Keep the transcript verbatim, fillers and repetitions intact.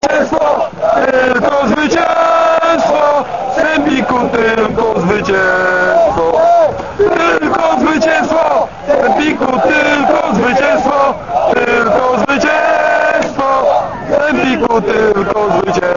Zwycięstwo, tylko zwycięstwo, w Empiku tylko zwycięstwo, tylko zwycięstwo, w Empiku tylko zwycięstwo, tylko zwycięstwo, w Empiku tylko zwycięstwo.